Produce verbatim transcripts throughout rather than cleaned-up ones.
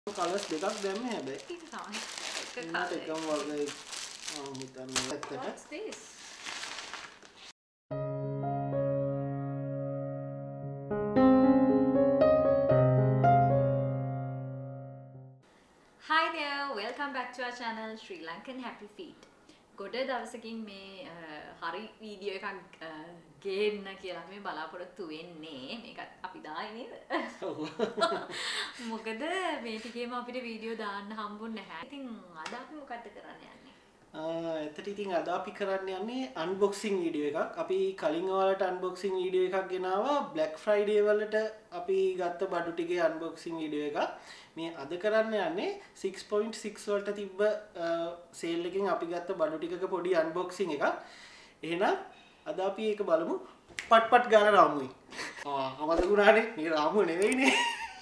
Colours දෙකක් දැම්මේ හැබැයි. ඒක තමයි. එක කලර් එකම වගේ මම හිතන්නේ ඇත්තට. What's this? Hi there, welcome back to our channel Sri Lankan Happy Feet. ගොඩ දවසකින් මේ හරි වීඩියෝ එකක් ගේන්න කියලා මේ බලාපොරොත්තු වෙන්නේ. මේකත් අපි දායි නේද? මොකද මේ ටිකේම අපිට වීඩියෝ දාන්න හම්බුන්නේ නැහැ. ඉතින් අද අපි මොකද්ද කරන්න යන්නේ? ආ එතට ඉතින් අද අපි කරන්න යන්නේ අන්බොක්සිං වීඩියෝ එකක්. අපි කලින් ඔයාලට අන්බොක්සිං වීඩියෝ එකක් ගෙනාවා Black Friday වලට අපි ගත්ත බඩු ටිකේ අන්බොක්සිං වීඩියෝ එකක්. මේ අද කරන්න යන්නේ six point six වලට තිබ්බ සේල් එකකින් අපි ගත්ත බඩු ටිකක පොඩි අන්බොක්සිං එකක්. එහෙනම් අද අපි ඒක බලමු. පට් පට් ගාලා රාමුයි. ආ අමතකුණානේ. මේ රාමුව නෙවෙයිනේ.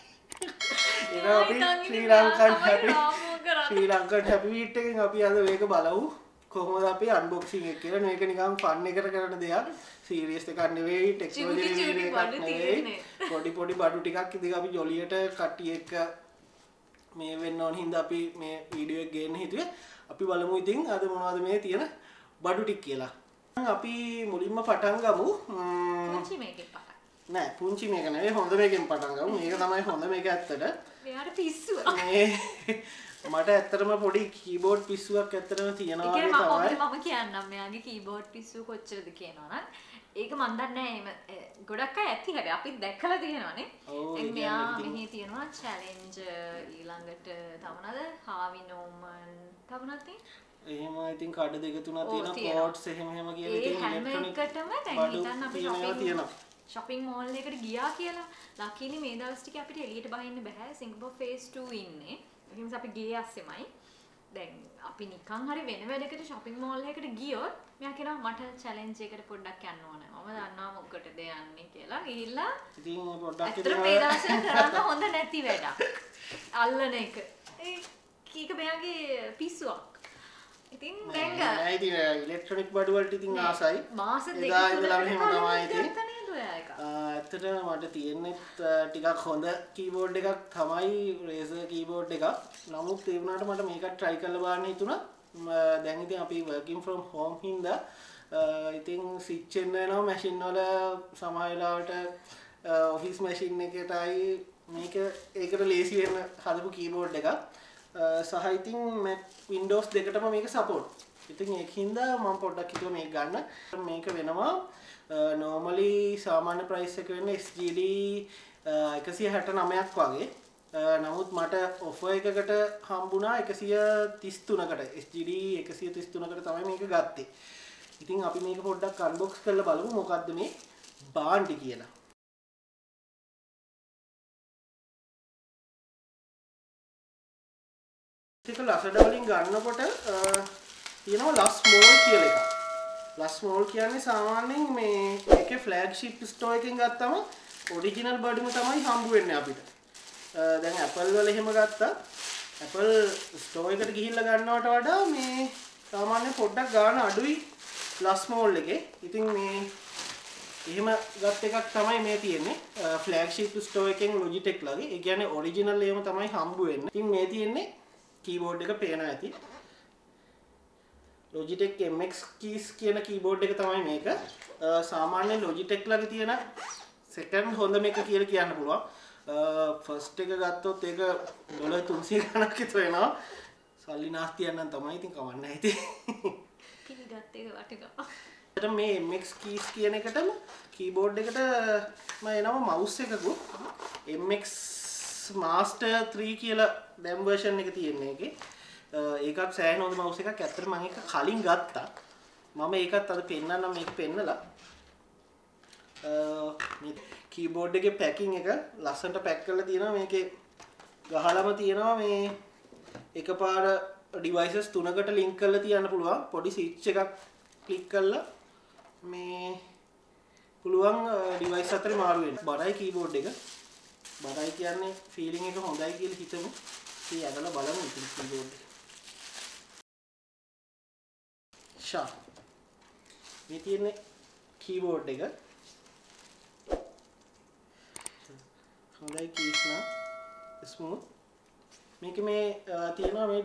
ඒක අපි Sri Lankan happy Sri Lankan happy wheat එකෙන් අපි අද මේක බලමු. කොහොමද අපි අන්බොක්සිං එක කියලා. මේක නිකන් ෆන් එකකට කරන දෙයක්. සීරියස් එකක් නෙවෙයි, ටෙක්නොලොජි වීඩියෝ එකක් නෙවෙයි. පොඩි පොඩි බඩු ටිකක් ඉතින් අපි ජොලියට කට්ටිය එක්ක මේ වෙන්න ඕන හින්දා අපි මේ වීඩියෝ එක ගේන්න හිතුවේ. අපි බලමු ඉතින් අද මොනවද මේ තියෙන බඩු ටික කියලා. අපි මුලින්ම පටන් ගමු. පුංචි මේකෙන් පටන්. නෑ පුංචි මේක නෙවෙයි හොඳ මේකෙන් පටන් ගමු. මේක තමයි හොඳ මේක ඇත්තට. මෙයාට පිස්සුව. මේ මට ඇත්තටම පොඩි කීබෝඩ් පිස්සුවක් ඇත්තටම තියෙනවා වගේ තමයි. මම කියන්නම් මෙයාගේ කීබෝඩ් පිස්සුව කොච්චරද කියනවනම් ඒක මන් දන්නේ නැහැ එහෙම ගොඩක් අය ඇති හැබැයි අපි දැක්කලා තියෙනවානේ. දැන් මෙයා මෙහි තියෙනවා චැලෙන්ජර් ඊළඟට තවනද හාවි නෝමන් තවනත් එහෙම ඉතින් කඩ දෙක තුනක් තියෙනවා කෝඩ්ස් එහෙම එහෙම කියන ඉතින් ඉලෙක්ට්‍රොනික් එකටම දැන් හිතන්න අපි shopping shopping mall එකට ගියා කියලා ලකීලි මේ දවස් ටික අපිට එළියට බහින්න බෑ සිංගප්පූර් phase two ඉන්නේ. ඒ නිසා අපි ගියේ ඇස්සෙමයි. දැන් අපි නිකන් හරි වෙන වැඩකට shopping mall එකකට ගියොත් මෙයා කියනවා මට challenge එකකට පොඩ්ඩක් යන්න ඕන. මම දන්නවා මොකටද යන්නේ කියලා. ගිහිල්ලා ඉතින් පොඩ්ඩක් ඉතින් මේ දවස්වල කරන්න හොඳ නැති වැඩක්. අල්ලන එක. ඒ කීක මෙයාගේ පිස්සුවක්. ඉතින් දැන් නෑ ඉතින් ඉලෙක්ට්‍රොනික බඩු වලට ඉතින් ආසයි. මාස දෙක ඉඳලා මෙහෙම තමයි ඉතින්. ඇත්තටම මට තියෙන්නේ ටිකක් හොඳ කීබෝඩ් එකක් තමයි Razer කීබෝඩ් එකක්. නමුත් ඒ වුණාට මට මේක try කරලා බලන්න හිතුණා. දැන් ඉතින් අපි working from home හින්දා ඉතින් switch වෙන්න වෙනවා machine වල සමහර වෙලාවට office machine එකටයි මේක ඒකට ලේසි වෙන්න හදපු කීබෝඩ් එකක්. සහ ඉතින් Mac Windows දෙකටම මේක support. ඉතින් ඒකින්ද මම පොඩ්ඩක් හිතුවා මේක ගන්න. මේක වෙනවා normally සාමාන්‍ය price එක වෙන්නේ S G D එකසිය හැට නවයක් වගේ. නමුත් මට offer එකකට හම්බුණා එකසිය තිස් තුනකට S G D එකසිය තිස් තුනකට තමයි මේක ගත්තේ. ඉතින් අපි මේක පොඩ්ඩක් unbox කරලා බලමු මොකද්ද මේ බාණ්ඩි කියලා. ඒක ලසඩ වලින් ගන්නකොට තියෙනවා ලස් මෝල් කියලා එකක්. ලස් මෝල් කියන්නේ සාමාන්‍යයෙන් මේ ඒකේ ෆ්ලැග්ෂිප් ස්ටෝර් එකකින් ගත්තම ඔරිජිනල් බඩුම තමයි හම්බ වෙන්නේ අපිට. දැන් Apple වල එහෙම ගත්තා Apple ස්ටෝර් එකට ගිහිල්ලා ගන්නවට වඩා මේ සාමාන්‍ය පොඩ්ඩක් ගාන අඩුයි ලස් මෝල් එකේ. ඉතින් මේ එහෙම ගත් එකක් තමයි මේ තියෙන්නේ. ෆ්ලැග්ෂිප් ස්ටෝර් එකෙන් Logitech ලගේ. ඒ කියන්නේ ඔරිජිනල් එහෙම තමයි හම්බ වෙන්නේ. ඉතින් මේ තියෙන්නේ කීබෝඩ් එක පේනවා ඇති. Logitech M X keys කියන කීබෝඩ් එක තමයි මේක. සාමාන්‍ය Logitech ළඟ තියෙන second හොඳ මේක කියලා කියන්න පුළුවන්. ෆස්ට් එක ගත්තොත් ඒක ඩොලර් තුන්සිය ගණක් විතර වෙනවා. සල්ලි නාස්තියක් නම් තමයි ඉතින් කවන්න නැහැ ඉතින්. කිලි ගත්ත එක වටිනවා. එතන මේ M X keys කියන එකටම කීබෝඩ් එකට මම එනවා mouse එකකුත් M X Master three කියලා දැන් version එක තියෙන්නේ ඒකේ. ඒකත් සෑහෙන හොඳ mouse එකක්. ඇත්තට මම ඒක කලින් ගත්තා. මම ඒකත් අද පෙන්නන්නම් මේක පෙන්නලා. මේ කීබෝඩ් එකේ පැකින් එක ලස්සනට පැක් කරලා තියෙනවා. මේකේ ගහලම තියෙනවා මේ එකපාර devices තුනකට link කරලා තියන්න පුළුවන්. පොඩි switch එකක් click කරලා මේ පුළුවන් device අතරේ මාරු වෙන්න. බරයි කීබෝඩ් එක. බරයි කියන්නේ feeling එක හොඳයි කියලා හිතමු. ඉතින් ඇදලා බලමු ඉතින් කීබෝඩ් එක. ෂා. මේ තියෙන්නේ කීබෝඩ් එක. හොඳයි කීස් නා ස්මූත් මේක මේ තියෙනවා මේ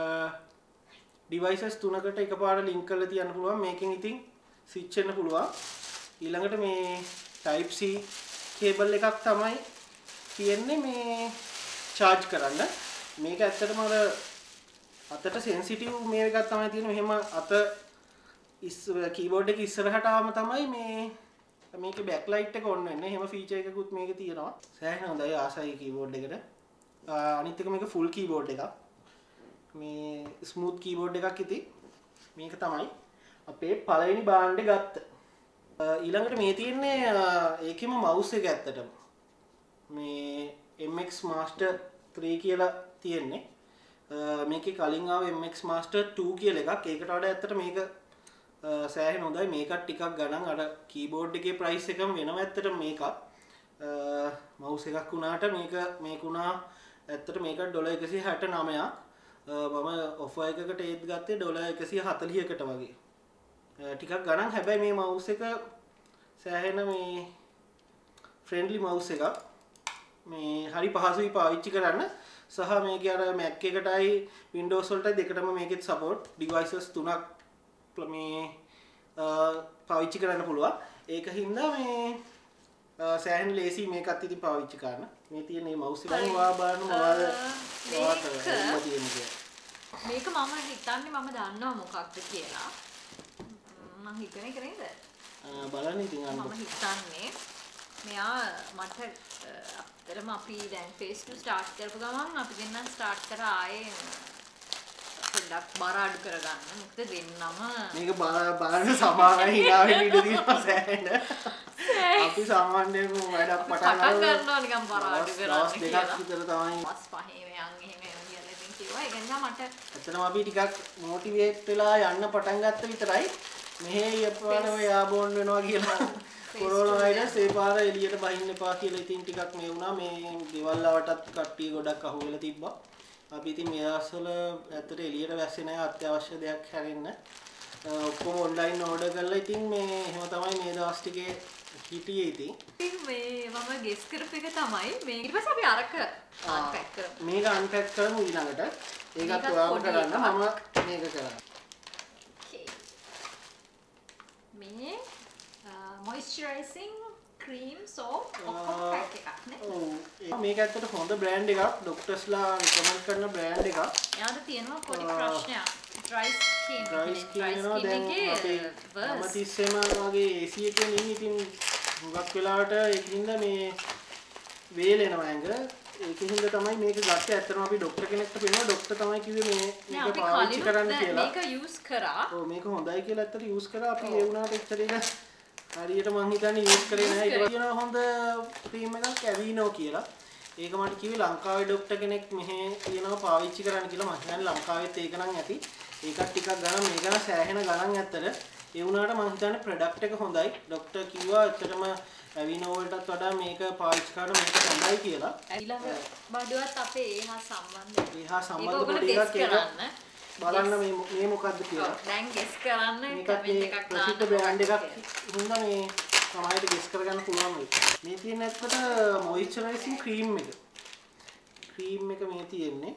devices තුනකට එකපාරට link කරලා තියන්න පුළුවන්. මේකෙන් ඉතින් switch වෙන්න පුළුවන්. ඊළඟට මේ type C cable එකක් තමයි තියෙන්නේ මේ charge කරන්න. මේක ඇත්තටම අර අතට sensitive මේ එකක් තමයි තියෙන්නේ. මෙහෙම අත ඉස් keyboard එක ඉස්සරහට ආවම තමයි මේ මේකේ backlight එක on වෙන්නේ. එහෙම feature එකකුත් මේකේ තියෙනවා. සෑහෙන හොඳයි ආසයි keyboard එකට. අනිත් එක මේක full keyboard එකක්. මේ ස්මූත් කීබෝඩ් එකක් ඉතින් මේක තමයි අපේ පළවෙනි බාණ්ඩේ ගත්ත. ඊළඟට මේ තියෙන්නේ ඒකෙම මවුස් එක ඇත්තටම මේ M X Master three කියලා තියෙන්නේ. මේකේ කලින් ආව M X Master two කියලා එකක්. ඒකට වඩා ඇත්තට මේක සෑහෙන හොඳයි. මේකත් ටිකක් ගණන් අර කීබෝඩ් එකේ ප්‍රයිස් එකම වෙනව ඇත්තට මේකත්. මවුස් එකක් වුණාට මේක මේක වුණා ඇත්තට මේක ඩොලර් එකසිය හැට නවයක්. මම ඔෆර් එකකට ඒත් ගත්තේ ඩොලර් එකසිය හතළිහකට වගේ. ටිකක් ගණන්. හැබැයි මේ මවුස් එක සෑහෙන මේ ෆ්‍රෙන්ඩ්ලි මවුස් එකක්. මේ හරි පහසුයි පාවිච්චි කරන්න. සහ මේකේ අර Mac එකටයි Windows වලටයි දෙකටම මේකෙත් support devices තුනක් මේ පාවිච්චි කරන්න පුළුවන්. ඒක හින්දා මේ සෑහෙන ලේසි මේකත් ඉතින් පාවිච්චි කරන්න. මේ තියෙන මේ මවුස් එක වා බලන්න මොනවද වාට තියෙන්නේ කියලා. මේක මම හිතන්නේ මම දන්නවා මොකක්ද කියලා. මම හිතන්නේ කරේද? බලන්න ඉතින් අන්න. මම හිතන්නේ මෙයා මට අතරම අපි දැන් phase two start කරපු ගමන් අපි දෙන්නා start කරා ආයේ පොඩ්ඩක් බර අඩු කරගන්න. මොකද දෙන්නම මේක බලන්න සමානයි hina වෙන්න ඉඩ තියෙනවා සෑහෙන. අපි සාමාන්‍යයෙන් වැඩක් පටන් ගන්නවා නිකන් බර අඩු කරන්න කියලා. දෙකක් විතර තමයි. පස් පහේ මෙයන් එහෙම එහෙම කියලා ඉතින් කිව්වා. ඒක නිසා මට ඇත්තටම අපි ටිකක් මොටිවේට් වෙලා යන්න පටන් ගත්ත විතරයි. මෙහෙ යපාර ඔය ආබෝන් වෙනවා කියලා. කොරෝනා වෛරස් ඒ පාර එළියට බහින්න එපා කියලා ඉතින් ටිකක් මේ වුණා. මේ ගෙවල් වලටත් කට්ටිය ගොඩක් අහුවෙලා තිබ්බා. අපි ඉතින් මේ දවස්වල ඇත්තට එළියට වැස්සේ නැහැ අත්‍යවශ්‍ය දෙයක් හැරෙන්න. ඔක්කොම ඔන්ලයින් ඕඩර් කරලා ඉතින් මේ එහෙම තමයි මේ දවස් ටිකේ හිටියේ ඉතින්. ඉතින් මේ මම ගෙස් කරපු එක තමයි මේ ඊට පස්සේ අපි අරක අන්පැක් කරමු. මේක අන්පැක් කරමු ඊළඟට. ඒකත් ඔයාම කරන්න මම මේක කරා. මේ moisturizing cream soap ඔක්කොම පැක් එකක් නේ. ඔව්. මේක ඇත්තට හොඳ බ්‍රෑන්ඩ් එකක්. ડોක්ටර්ස්ලා රෙකමන්ඩ් කරන බ්‍රෑන්ඩ් එකක්. යාද තියෙනවා පොඩි ප්‍රශ්නයක්. dry skin. dry skin වෙනවා දැන් අපේ හැමතිස්සෙම වගේ A C එකේ ඉන්න ඉතින් හුඟක් වෙලාවට ඒකින්ද මේ වේලෙනවා ඇඟ. ඒකින්ද තමයි මේක ගත්තේ. ඇත්තටම අපි ડોක්ටර් කෙනෙක්ට පෙන්නුවා. ડોක්ටර් තමයි කිව්වේ මේ මේක පාවිච්චි කරන්න කියලා. මේක යූස් කරා. ඔව් මේක හොඳයි කියලා ඇත්තට යූස් කරා. අපි ඒ වුණාට එච්චර එක හරියට මං හිතන්නේ යූස් කරේ නැහැ. ඒක කියන හොඳ ක්‍රීම් එකක් ඇවිනෝ කියලා. ඒක මට කිව්වේ ලංකාවේ ડોක්ටර් කෙනෙක් මෙහෙ කියනවා පාවිච්චි කරන්න කියලා. මම හිතන්නේ ලංකාවෙත් ඒක නම් ඇති. ඒකත් ටිකක් ගණන් මේක නම් සෑහෙන ගණන් ඇත්තට. ඒ වුණාට මම හිතන්නේ ප්‍රොඩක්ට් එක හොඳයි. ડોක්ටර් කිව්වා ඇත්තටම ඇවිනෝ වලටත් වඩා මේක පාවිච්චි කරන මේක හොඳයි කියලා. ඊළඟ බඩුවත් අපේ ඒහා සම්බන්ධ. ඒහා සම්බන්ධ පොඩි එකක් ඒක බලන්න මේ මේ මොකද්ද කියලා. දැන් ගෙස් කරන්න කමෙන්ට් එකක් දාන්න. මේක බ්‍රෑන්ඩ් එකක් හින්දා මේ තමයි ගෙස් කරගන්න පුළුවන් වෙයි. මේ තියෙන ඇත්තට මොයිස්චරයිසිං ක්‍රීම් එක. ක්‍රීම් එක මේ තියෙන්නේ.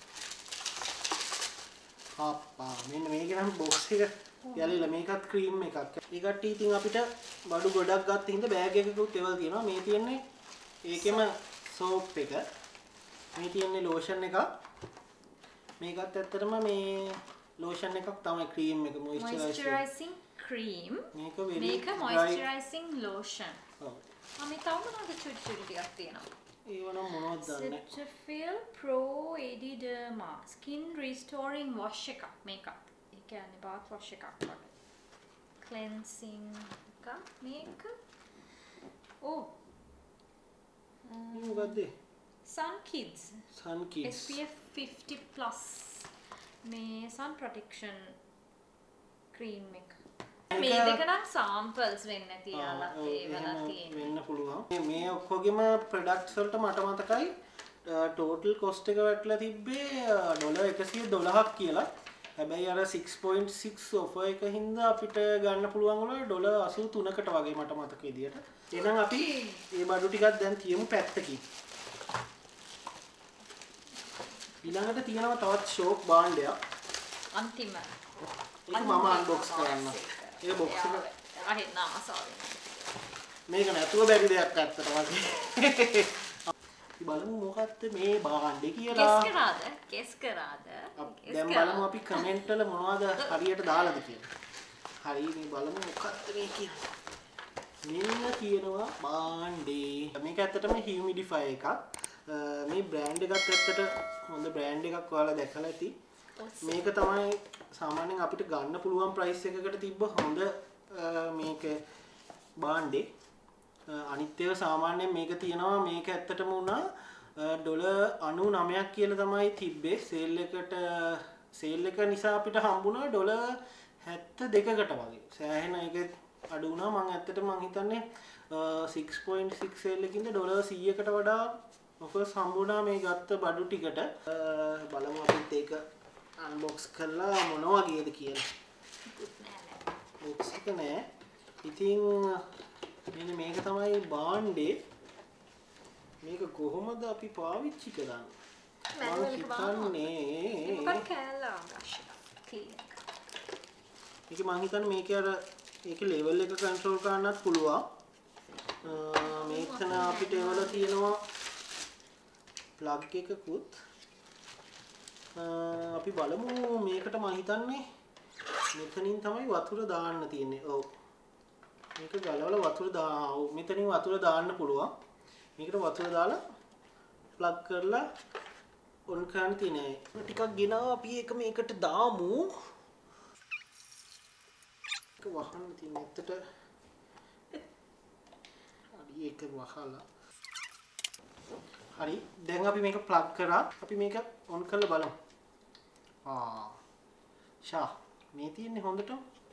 අප්පා මෙන්න මේක නම් බොක්ස් එක යලිලා මේකත් ක්‍රීම් එකක්. ඒ කට්ටිය ඉතින් අපිට බඩු ගොඩක් ගත්ත හින්දා බෑග් එකකුත් ඒවල් තියෙනවා. මේ තියෙන්නේ ඒකෙම සෝප් එක. මේ තියෙන්නේ ලෝෂන් එකක්. මේකත් ඇත්තටම මේ ලෝෂන් එකක් තමයි ක්‍රීම් එක මොයිස්චරයිසිං ක්‍රීම්. මේක වෙරි මේක මොයිස්චරයිසිං ලෝෂන්. ඔව්. ආ මේ තව මොනවද චුටි චුටි ටිකක් තියෙනවා. ඒව නම් මොනවද දන්නේ. Cetaphil Pro A D Derma Skin Restoring Wash එකක් මේකත්. ඒ කියන්නේ bath wash එකක් වගේ. Cleansing එකක් මේක. ඕ. මේ මොකද්ද? Sun Kids. Sun Kids. S P F fifty plus මේ sun protection cream එක. මේ දෙක නම් samples වෙන්න තියලා ඒවලා තියෙන්නේ. වෙන්න පුළුවන්. මේ ඔක්කොගෙම products වලට මට මතකයි total cost එක වැටලා තිබ්බේ ඩොලර් එකසිය දොළහක් කියලා. හැබැයි අර six point six offer එක හින්දා අපිට ගන්න පුළුවන් වුණා ඩොලර් අසූ තුනකට වගේ මට මතක විදියට. එහෙනම් අපි මේ බඩු ටිකක් දැන් තියමු පැත්තකින්. ඊළඟට තියෙනවා තවත් ෂෝක් භාණ්ඩයක්. අන්තිම. ඒක මම අන්බොක්ස් කරන්න. ඒක බොක්ස් එක අහෙන්න ආසාවෙන්. මේක නැතුව බැරි දෙයක් ඇත්තටම. අපි බලමු මොකක්ද මේ භාණ්ඩේ කියලා. කෙස් කරාද? කෙස් කරාද? දැන් බලමු අපි කමෙන්ට් වල මොනවද හරියට දාලාද කියලා. හරි මේ බලමු මොකක්ද මේ කියන්නේ. මෙන්න තියෙනවා භාණ්ඩේ. මේක ඇත්තටම හියුමිඩිෆයර් එකක්. මේ බ්‍රෑන්ඩ් එකත් ඇත්තට හොඳ බ්‍රෑන්ඩ් එකක් ඔයාලා දැකලා ඇති. මේක තමයි සාමාන්‍යයෙන් අපිට ගන්න පුළුවන් ප්‍රයිස් එකකට තිබ්බ හොඳ මේක භාණ්ඩේ. අනිත් ඒවා සාමාන්‍යයෙන් මේක තියෙනවා මේක ඇත්තටම උනා ඩොලර් අනූ නවයක් කියලා තමයි තිබ්බේ. සේල් එකට සේල් එක නිසා අපිට හම්බුණා ඩොලර් හැත්තෑ දෙකකට වගේ. සෑහෙන ඒක අඩු වුණා. මම ඇත්තටම මං හිතන්නේ six point six සේල් එකකින්ද ඩොලර් සීයකට වඩා ඔෆර්ස් හම්බුණා මේ ගත්ත බඩු ටිකට. බලමු අපිත් ඒක අන්බොක්ස් කරලා මොන වගේද කියලා. බොක්ස් එක නෑ. ඉතින් මෙන්න මේක තමයි භාණ්ඩේ. මේක කොහොමද අපි පාවිච්චි කරන්නේ? මම හිතන්නේ මොකක් කෑල්ලා අවශ්‍යයි. මේක මම හිතන්නේ මේක අර ඒකේ ලෙවල් එක කන්ට්‍රෝල් කරන්නත් පුළුවන්. මේකන අපිට ඒවල තියෙනවා ප්ලග් එකකුත්. අපි බලමු මේකට මම හිතන්නේ මෙතනින් තමයි වතුර දාන්න තියෙන්නේ. ඔව්. මේක ගලවලා වතුර දා මෙතනින් වතුර දාන්න පුළුවන්. මේකට වතුර දාලා ප්ලග් කරලා ඔන් කරන්න තියෙනවා. ටිකක් ගෙනාවා අපි ඒක මේකට දාමු. ඒක වහන්න තියෙන ඇත්තට හරි ඒක වහලා. හරි දැන් අපි මේක ප්ලග් කරා. අපි මේක ඔන් කරලා බලමු. ආ ෂා මේ තියෙන්නේ හොඳට.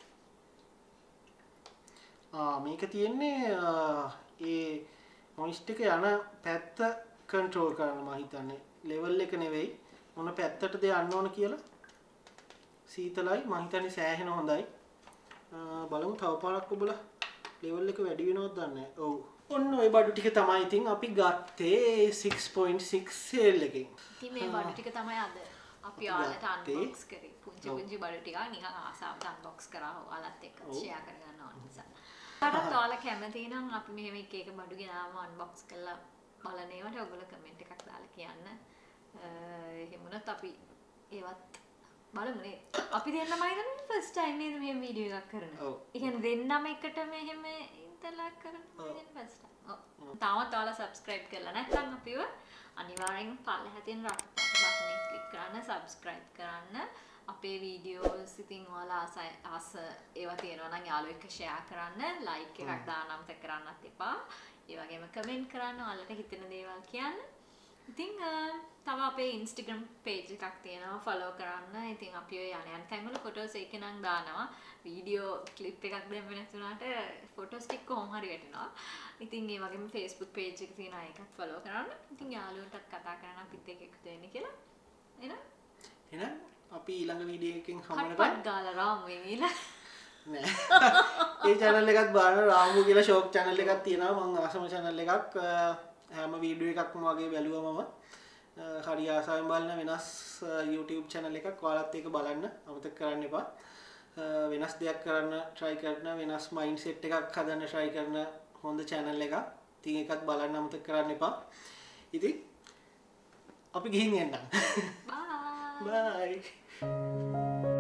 ආ මේක තියෙන්නේ ඒ මොයිස්ට් එක යන පැත්ත කන්ට්‍රෝල් කරන්න මම හිතන්නේ. ලෙවල් එක නෙවෙයි මොන පැත්තටද යන්න ඕන කියලා. සීතලයි මම හිතන්නේ සෑහෙන හොඳයි. බලමු තව පාරක් ඔබලා ලෙවල් එක වැඩි වෙනවද දන්නේ නැහැ. ඔව්. ඔන්න ඔය බඩු ටික තමයි ඉතින් අපි ගත්තේ six point six සේල් එකෙන්. ඉතින් මේ බඩු ටික තමයි අද අපි ඔයාලට අන්බොක්ස් කරේ. පුංචි පුංචි බඩු ටිකක් නිකන් ආසාවට අන්බොක්ස් කරා ඔයාලත් එක්ක ෂෙයා කරගන්න ඕන නිසා. ඔයාලට ඔයාලා කැමති නම් අපි මෙහෙම එක එක බඩු ගෙනාම අන්බොක්ස් කරලා බලන ඒවාට ඔයගොල්ලෝ කමෙන්ට් එකක් දාලා කියන්න. එහෙම වුණත් අපි ඒවත් බලමු නේ. අපි දෙන්නමයි නම් ෆස්ට් ටයිම් නේද මේ වීඩියෝ එකක් කරන්නේ. ඔව්. ඒ කියන්නේ දෙන්නම එකට මෙහෙම ඉන්ටර්ලැක් කරනවා කියන්නේ ෆස්ට් ටයිම්. ඔව්. තාමත් ඔයාලා සබ්ස්ක්‍රයිබ් කරලා නැත්නම් අපිව අනිවාර්යෙන් පල්ලෙහා තියෙන රට බටන් එක ක්ලික් කරන්න සබ්ස්ක්‍රයිබ් කරන්න. අපේ වීඩියෝස් ඉතින් ඔයාලා ආස ආස ඒවා තියෙනවා නම් යාළුවෙක් එක්ක ෂෙයා කරන්න, ලයික් එකක් දාන්න අමතක කරන්නත් එපා. ඒ වගේම කමෙන්ට් කරන්න, ඔයාලට හිතෙන දේවල් කියන්න. ඉතින් තව අපේ Instagram page එකක් තියෙනවා follow කරන්න. ඉතින් අපි ඔය යන යන තැන් වල photos ඒක නම් දානවා. වීඩියෝ clip එකක් දැම්ම නැතුණාට photos ටික කොහොම හරි වැටෙනවා. ඉතින් ඒ වගේම Facebook page එක තියෙනවා ඒකත් follow කරන්න. ඉතින් යාළුවන්ටත් කතා කරන්න අපිත් එක්ක එකතු වෙන්න කියලා. එහෙනම් එහෙනම් අපි ඊළඟ වීඩියෝ එකකින් හමු වෙනකම් පට් ගාලා රාමුවෙන් ඊළඟ නෑ. ඒ channel එකත් බලන්න රාමු කියලා ෂෝක් channel එකක් තියෙනවා. මම ආසම channel එකක් හැම වීඩියෝ එකක්ම වගේ බැලුවා මම. හරි ආසාවෙන් බලන වෙනස් YouTube channel එකක් ඔයාලත් ඒක බලන්න අමතක කරන්න එපා. වෙනස් දෙයක් කරන්න try කරන වෙනස් mindset එකක් හදන්න try කරන හොඳ channel එකක්. ඉතින් ඒකත් බලන්න අමතක කරන්න එපා. ඉතින් අපි ගිහින් එන්නම්. bye bye